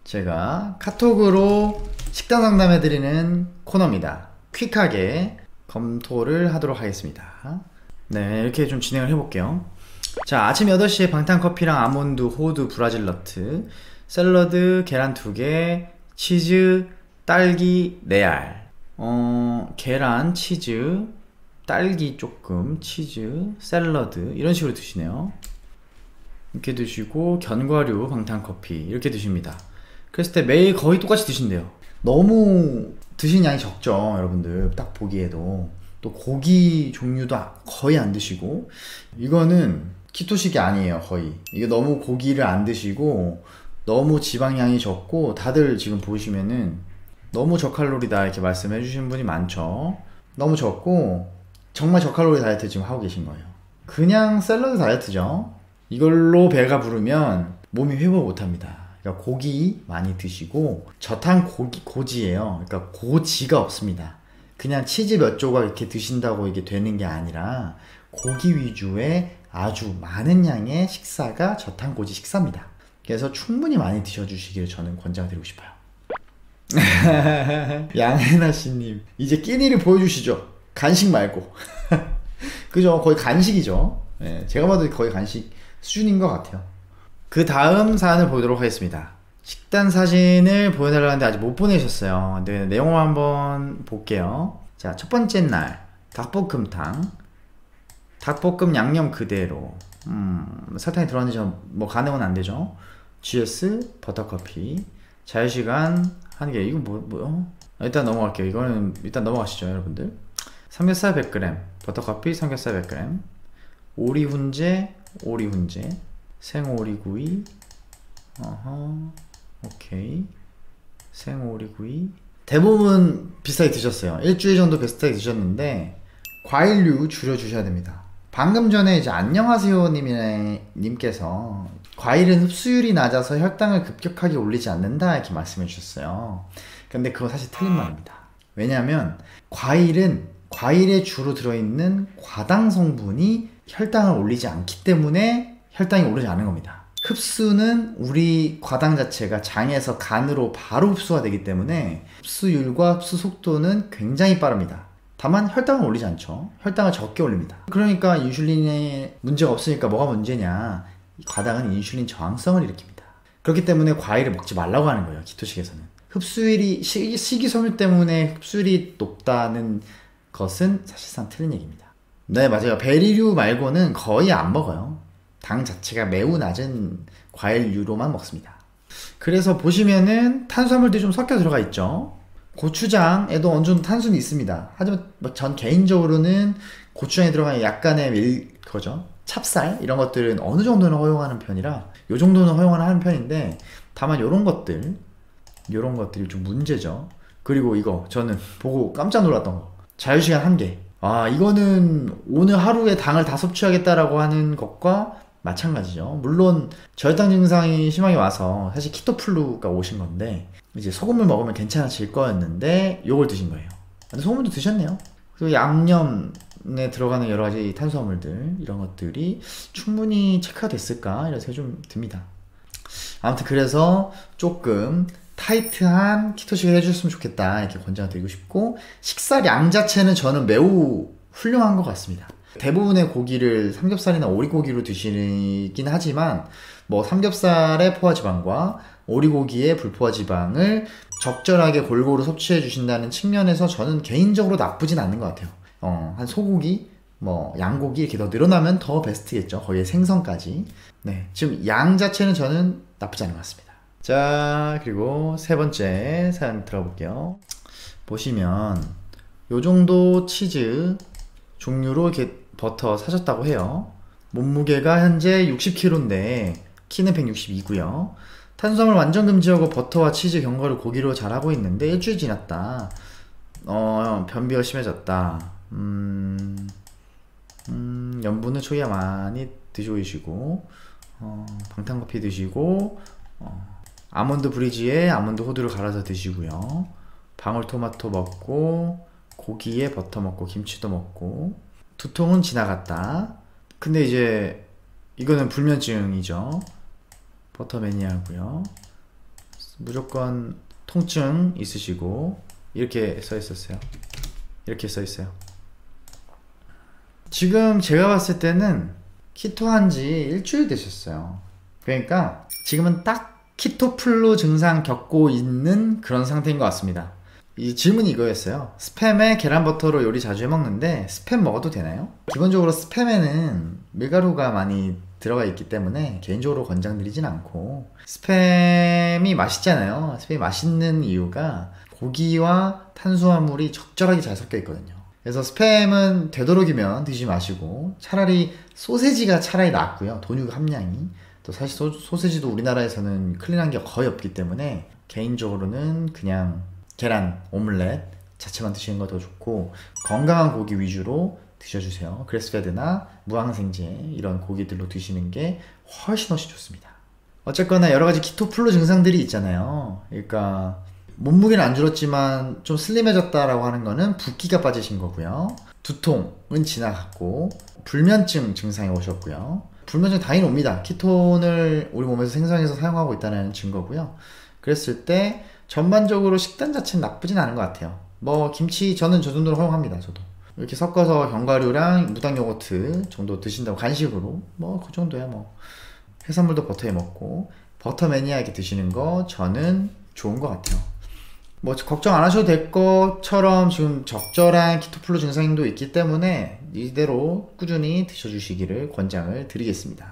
제가 카톡으로 식단 상담해드리는 코너입니다. 퀵하게 검토를 하도록 하겠습니다. 네, 이렇게 좀 진행을 해볼게요. 자, 아침 8시에 방탄커피랑 아몬드, 호두, 브라질 너트, 샐러드, 계란 2개, 치즈, 딸기 4알. 계란, 치즈, 딸기 조금, 치즈, 샐러드 이런 식으로 드시네요. 이렇게 드시고 견과류, 방탄커피 이렇게 드십니다. 그랬을 때 매일 거의 똑같이 드신대요. 너무 드신 양이 적죠, 여러분들. 딱 보기에도. 또 고기 종류도 거의 안 드시고, 이거는 키토식이 아니에요. 거의. 이게 너무 고기를 안 드시고 너무 지방량이 적고, 다들 지금 보시면은 너무 저칼로리다 이렇게 말씀해 주시는 분이 많죠. 너무 적고 정말 저칼로리 다이어트 지금 하고 계신 거예요. 그냥 샐러드 다이어트죠. 이걸로 배가 부르면 몸이 회복 못합니다. 그러니까 고기 많이 드시고, 저탄 고지예요. 그러니까 고지가 없습니다. 그냥 치즈 몇 조각 이렇게 드신다고 이게 되는 게 아니라 고기 위주의 아주 많은 양의 식사가 저탄고지 식사입니다. 그래서 충분히 많이 드셔주시기를 저는 권장드리고 싶어요. 양혜나씨님, 이제 끼니를 보여주시죠. 간식 말고. 그죠? 거의 간식이죠. 네, 제가 봐도 거의 간식 수준인 것 같아요. 그 다음 사연을 보도록 하겠습니다. 식단 사진을 보여달라는데 아직 못 보내셨어요. 네, 내용을 한번 볼게요. 자, 첫 번째 날 닭볶음탕, 닭볶음 양념 그대로. 설탕이 들어갔는지 뭐 가능은 안 되죠. GS 버터커피, 자유시간 1개. 이거 뭐요? 일단 넘어갈게요. 이거는 일단 넘어가시죠, 여러분들. 삼겹살 100g, 버터커피 삼겹살 100g, 오리 훈제, 생오리구이, 오케이, 생오리구이. 대부분 비슷하게 드셨어요. 일주일 정도 비슷하게 드셨는데 과일류 줄여주셔야 됩니다. 방금 전에 이제 안녕하세요 님께서 과일은 흡수율이 낮아서 혈당을 급격하게 올리지 않는다 이렇게 말씀해 주셨어요. 근데 그거 사실 틀린 말입니다. 왜냐하면 과일에 주로 들어있는 과당 성분이 혈당을 올리지 않기 때문에 혈당이 오르지 않는 겁니다. 흡수는 우리 과당 자체가 장에서 간으로 바로 흡수가 되기 때문에 흡수율과 흡수 속도는 굉장히 빠릅니다. 다만 혈당은 올리지 않죠. 혈당을 적게 올립니다. 그러니까 인슐린에 문제가 없으니까 뭐가 문제냐, 과당은 인슐린 저항성을 일으킵니다. 그렇기 때문에 과일을 먹지 말라고 하는 거예요, 키토식에서는. 흡수율이 식이섬유 때문에 흡수율이 높다는 것은 사실상 틀린 얘기입니다. 네, 맞아요. 베리류 말고는 거의 안 먹어요. 당 자체가 매우 낮은 과일류로만 먹습니다. 그래서 보시면은 탄수화물들이 좀 섞여 들어가 있죠. 고추장에도 어느 정도 탄수는 있습니다. 하지만 전 개인적으로는 고추장에 들어가는 약간의 찹쌀 이런 것들은 어느 정도는 허용하는 편이라, 요 정도는 허용하는 편인데, 다만 요런 것들이 좀 문제죠. 그리고 이거 저는 보고 깜짝 놀랐던 거, 자유시간 1개. 이거는 오늘 하루에 당을 다 섭취하겠다라고 하는 것과 마찬가지죠. 물론 저혈당 증상이 심하게 와서 사실 키토플루가 오신 건데, 이제 소금을 먹으면 괜찮아질 거였는데 요걸 드신 거예요. 근데 소금도 드셨네요. 그리고 양념에 들어가는 여러 가지 탄수화물들, 이런 것들이 충분히 체크가 됐을까 이런 생각이 좀 듭니다. 아무튼 그래서 조금 타이트한 키토식을 해주셨으면 좋겠다 이렇게 권장드리고 싶고, 식사량 자체는 저는 매우 훌륭한 것 같습니다. 대부분의 고기를 삼겹살이나 오리고기로 드시긴 하지만, 뭐 삼겹살의 포화지방과 오리고기의 불포화지방을 적절하게 골고루 섭취해 주신다는 측면에서 저는 개인적으로 나쁘진 않는 것 같아요. 한 소고기, 뭐 양고기 이렇게 더 늘어나면 더 베스트겠죠. 거기에 생선까지. 네, 지금 양 자체는 저는 나쁘지 않은 것 같습니다. 자, 그리고 세 번째 사연 들어볼게요. 보시면 요 정도 치즈 종류로 이렇게 버터 사셨다고 해요. 몸무게가 현재 60kg인데 키는 162고요. 탄수화물 완전 금지하고 버터와 치즈, 견과류, 고기로 잘하고 있는데 일주일 지났다. 변비가 심해졌다. 염분은 초기화 많이 드시고 계시고, 방탄커피 드시고, 아몬드 브리지에 아몬드 호두를 갈아서 드시고요. 방울토마토 먹고, 고기에 버터 먹고, 김치도 먹고, 두통은 지나갔다. 근데 이제 이거는 불면증이죠. 버터 매니아고요. 무조건 통증 있으시고 이렇게 써 있었어요. 이렇게 써 있어요. 지금 제가 봤을 때는 키토 한지 일주일 되셨어요. 그러니까 지금은 딱 키토플루 증상 겪고 있는 그런 상태인 것 같습니다. 이 질문이 이거였어요. 스팸에 계란버터로 요리 자주 해먹는데 스팸 먹어도 되나요? 기본적으로 스팸에는 밀가루가 많이 들어가 있기 때문에 개인적으로 권장드리진 않고, 스팸이 맛있잖아요. 스팸이 맛있는 이유가 고기와 탄수화물이 적절하게 잘 섞여 있거든요. 그래서 스팸은 되도록이면 드시지 마시고 차라리 소세지가 차라리 낫고요. 돈육 함량이. 또 사실 소세지도 우리나라에서는 클린한 게 거의 없기 때문에 개인적으로는 그냥 계란, 오믈렛 자체만 드시는 거 더 좋고, 건강한 고기 위주로 드셔주세요. 그래스페드나 무항생제 이런 고기들로 드시는 게 훨씬 좋습니다. 어쨌거나 여러가지 키토플루 증상들이 있잖아요. 그러니까 몸무게는 안 줄었지만 좀 슬림해졌다라고 하는 거는 붓기가 빠지신 거고요. 두통은 지나갔고, 불면증 증상이 오셨고요. 불면증 당연히 옵니다. 키톤을 우리 몸에서 생성해서 사용하고 있다는 증거고요. 그랬을 때 전반적으로 식단 자체는 나쁘진 않은 것 같아요. 뭐 김치 저는 저 정도로 허용합니다. 저도 이렇게 섞어서 견과류랑 무당 요거트 정도 드신다고 간식으로 뭐 그 정도야. 뭐 해산물도 버터에 먹고 버터 매니아하게 드시는 거 저는 좋은 것 같아요. 뭐 걱정 안 하셔도 될 것처럼 지금 적절한 키토플루 증상도 있기 때문에 이대로 꾸준히 드셔주시기를 권장을 드리겠습니다.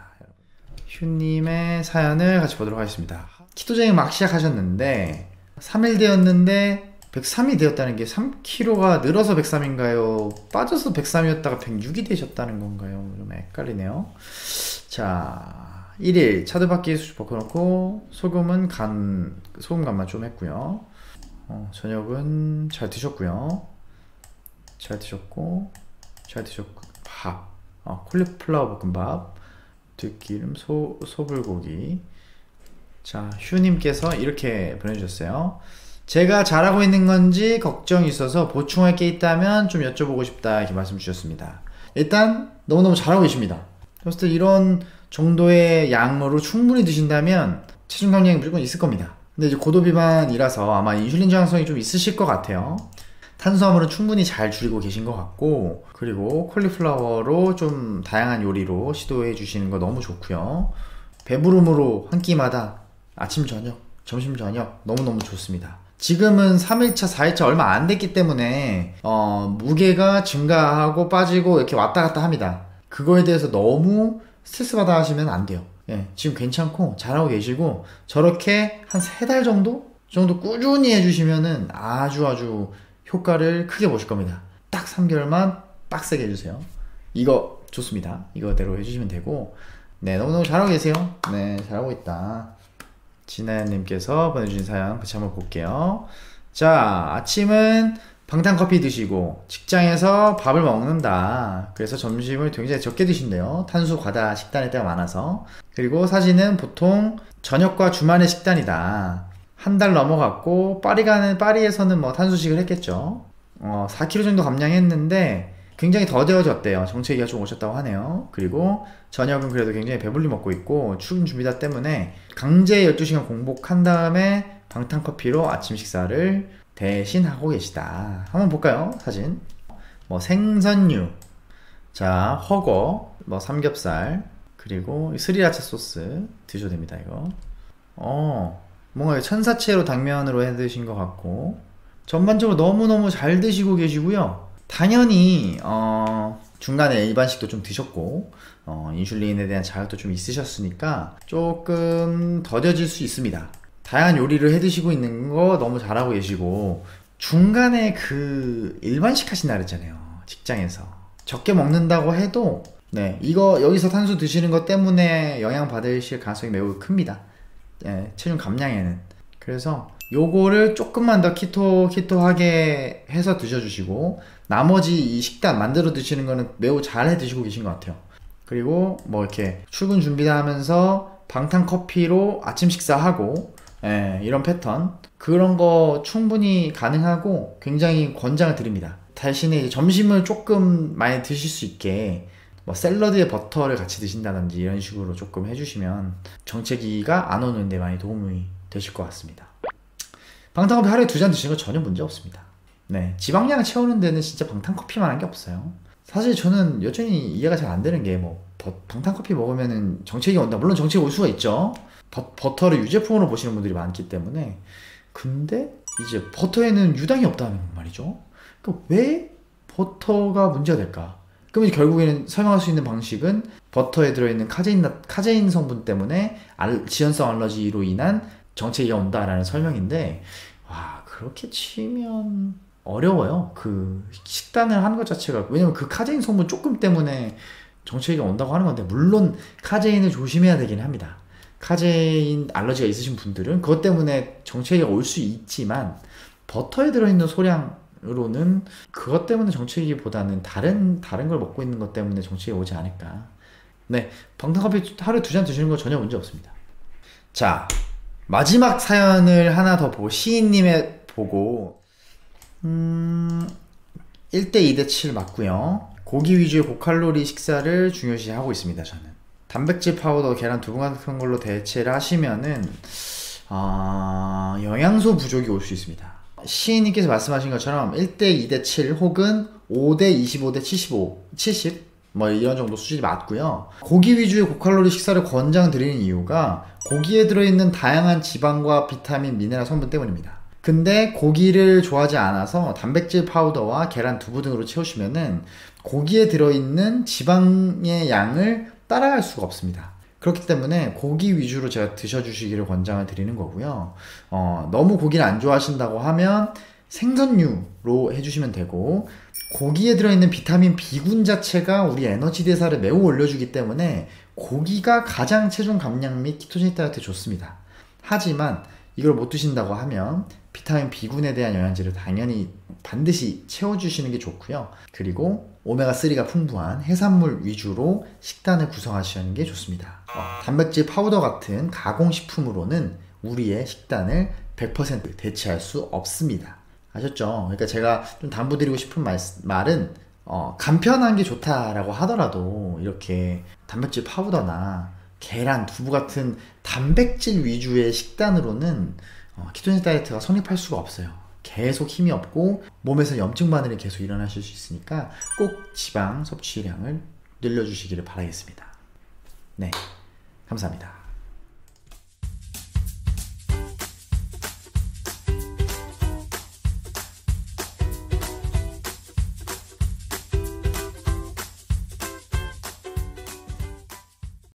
휴님의 사연을 같이 보도록 하겠습니다. 키토제닉 막 시작하셨는데 3일 되었는데 103이 되었다는 게 3kg가 늘어서 103인가요? 빠져서 103이었다가 106이 되셨다는 건가요? 좀 헷갈리네요. 자, 1일 차돌박기 수십 볶아놓고 소금 간만 좀 했고요. 저녁은 잘 드셨고요. 잘 드셨고 밥, 콜리플라워 볶음밥, 들기름, 소불고기. 자, 휴님께서 이렇게 보내주셨어요. 제가 잘하고 있는 건지 걱정이 있어서 보충할 게 있다면 좀 여쭤보고 싶다, 이렇게 말씀 주셨습니다. 일단 너무너무 잘하고 계십니다. 그래서 이런 정도의 양으로 충분히 드신다면 체중 감량이 무조건 있을 겁니다. 근데 이제 고도 비만이라서 아마 인슐린 저항성이 좀 있으실 것 같아요. 탄수화물은 충분히 잘 줄이고 계신 것 같고, 그리고 콜리플라워로 좀 다양한 요리로 시도해 주시는 거 너무 좋고요. 배부름으로 한 끼마다 아침 저녁, 점심 저녁 너무너무 좋습니다. 지금은 3일차 4일차 얼마 안 됐기 때문에 무게가 증가하고 빠지고 이렇게 왔다 갔다 합니다. 그거에 대해서 너무 스트레스 받아 하시면 안 돼요. 예, 지금 괜찮고 잘하고 계시고, 저렇게 한 3달 정도 꾸준히 해주시면은 아주 효과를 크게 보실 겁니다. 딱 3개월만 빡세게 해주세요. 이거 좋습니다. 이거대로 해주시면 되고, 네, 너무너무 잘하고 계세요. 네, 잘하고 있다. 진아연님께서 보내주신 사연 같이 한번 볼게요. 자, 아침은 방탄커피 드시고 직장에서 밥을 먹는다. 그래서 점심을 굉장히 적게 드신대요. 탄수 과다 식단일 때가 많아서. 그리고 사진은 보통 저녁과 주말의 식단이다. 한 달 넘어갔고 파리에서는 뭐 탄수식을 했겠죠. 4kg 정도 감량했는데 굉장히 더뎌졌대요. 정체기가 좀 오셨다고 하네요. 그리고 저녁은 그래도 굉장히 배불리 먹고 있고 출근 준비다 때문에 강제 12시간 공복한 다음에 방탄커피로 아침 식사를 대신 하고 계시다. 한번 볼까요? 사진. 뭐 생선류, 자 허거, 뭐 삼겹살, 그리고 스리라차 소스 드셔도 됩니다. 이거 뭔가 천사채로 당면으로 해 드신 것 같고, 전반적으로 너무너무 잘 드시고 계시고요. 당연히 중간에 일반식도 좀 드셨고 인슐린에 대한 자극도 좀 있으셨으니까 조금 더뎌질 수 있습니다. 다양한 요리를 해 드시고 있는 거 너무 잘하고 계시고, 중간에 그 일반식 하신다 그랬잖아요. 직장에서 적게 먹는다고 해도 네, 이거 여기서 탄수 드시는 것 때문에 영향 받으실 가능성이 매우 큽니다. 네, 체중 감량에는. 그래서 요거를 조금만 더 키토하게 해서 드셔주시고, 나머지 이 식단 만들어 드시는 거는 매우 잘 해 드시고 계신 것 같아요. 그리고 뭐 이렇게 출근 준비하면서 방탄 커피로 아침 식사하고, 이런 패턴, 그런 거 충분히 가능하고 굉장히 권장을 드립니다. 대신에 이제 점심을 조금 많이 드실 수 있게 뭐 샐러드에 버터를 같이 드신다든지 이런 식으로 조금 해주시면 정체기가 안 오는데 많이 도움이 되실 것 같습니다. 방탄커피 하루에 2잔 드시는 거 전혀 문제 없습니다. 네, 지방량 채우는 데는 진짜 방탄커피만 한 게 없어요. 사실 저는 여전히 이해가 잘 안 되는 게 뭐 방탄커피 먹으면은 정체기가 온다. 물론 정체기가 올 수가 있죠. 버터를 유제품으로 보시는 분들이 많기 때문에. 근데 이제 버터에는 유당이 없다는 말이죠. 그러니까 왜 버터가 문제가 될까? 그러면 결국에는 설명할 수 있는 방식은 버터에 들어있는 카제인 성분 때문에 지연성 알러지로 인한 정체기가 온다라는 설명인데, 와, 그렇게 치면 어려워요. 그 식단을 하는 것 자체가. 왜냐면 그 카제인 성분 조금 때문에 정체기가 온다고 하는 건데, 물론 카제인을 조심해야 되긴 합니다. 카제인 알러지가 있으신 분들은 그것 때문에 정체기가 올 수 있지만, 버터에 들어있는 소량으로는 그것 때문에 정체기보다는 다른 걸 먹고 있는 것 때문에 정체기가 오지 않을까. 네, 방탄커피 하루에 2잔 드시는 거 전혀 문제 없습니다. 자, 마지막 사연을 하나 더 보고, 시인님의 보고 1대 2대 7 맞고요. 고기 위주의 고칼로리 식사를 중요시 하고 있습니다. 저는 단백질 파우더, 계란, 두부 같은 걸로 대체를 하시면은 영양소 부족이 올 수 있습니다. 시인님께서 말씀하신 것처럼 1대 2대 7 혹은 5대 25대 70 뭐 이런 정도 수준이 맞고요. 고기 위주의 고칼로리 식사를 권장드리는 이유가 고기에 들어있는 다양한 지방과 비타민, 미네랄 성분 때문입니다. 근데 고기를 좋아하지 않아서 단백질 파우더와 계란, 두부 등으로 채우시면은 고기에 들어있는 지방의 양을 따라갈 수가 없습니다. 그렇기 때문에 고기 위주로 제가 드셔주시기를 권장을 드리는 거고요. 너무 고기를 안 좋아하신다고 하면 생선류로 해주시면 되고, 고기에 들어있는 비타민 B군 자체가 우리 에너지 대사를 매우 올려주기 때문에 고기가 가장 체중 감량 및 키토제닉 다이어트에 좋습니다. 하지만 이걸 못 드신다고 하면 비타민 B군에 대한 영양제를 당연히 반드시 채워주시는 게 좋고요. 그리고 오메가3가 풍부한 해산물 위주로 식단을 구성하시는 게 좋습니다. 단백질 파우더 같은 가공식품으로는 우리의 식단을 100% 대체할 수 없습니다. 아셨죠? 그러니까 제가 좀 당부드리고 싶은 말은 간편한 게 좋다라고 하더라도 이렇게 단백질 파우더나 계란, 두부 같은 단백질 위주의 식단으로는 키토제닉 다이어트가 성립할 수가 없어요. 계속 힘이 없고 몸에서 염증 반응이 계속 일어나실 수 있으니까 꼭 지방 섭취량을 늘려주시기를 바라겠습니다. 네, 감사합니다.